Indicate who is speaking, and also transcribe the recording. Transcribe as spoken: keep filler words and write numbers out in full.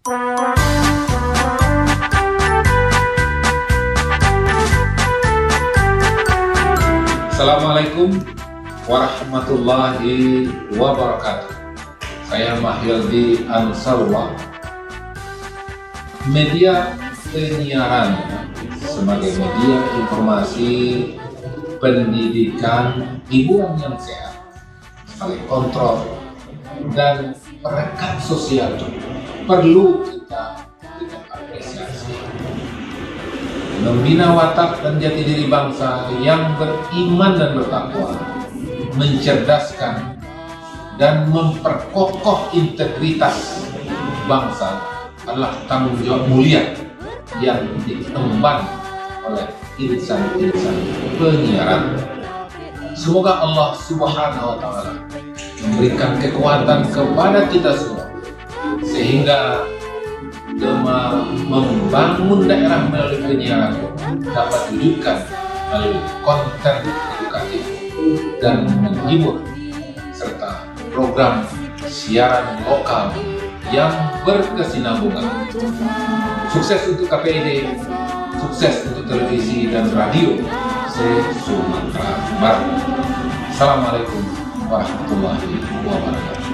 Speaker 1: Assalamualaikum warahmatullahi wabarakatuh. Saya Mahyildi Ansarullah. Media penyiaran sebagai media informasi, pendidikan, hiburan yang sehat, sebagai kontrol dan perekat sosial perlu kita berikan apresiasi. Membina watak dan jati diri bangsa yang beriman dan bertakwa, mencerdaskan dan memperkokoh integritas bangsa adalah tanggung jawab mulia yang diemban oleh insan-insan penyiaran. Semoga Allah Subhanahu wa Ta'ala memberikan kekuatan kepada kita semua sehingga membangun daerah melalui penyiaran dapat diwujudkan melalui konten edukatif dan menghibur serta program siaran lokal yang berkesinambungan. Sukses untuk K P I D, sukses untuk televisi dan radio se-Sumatera Barat. Assalamualaikum warahmatullahi wabarakatuh.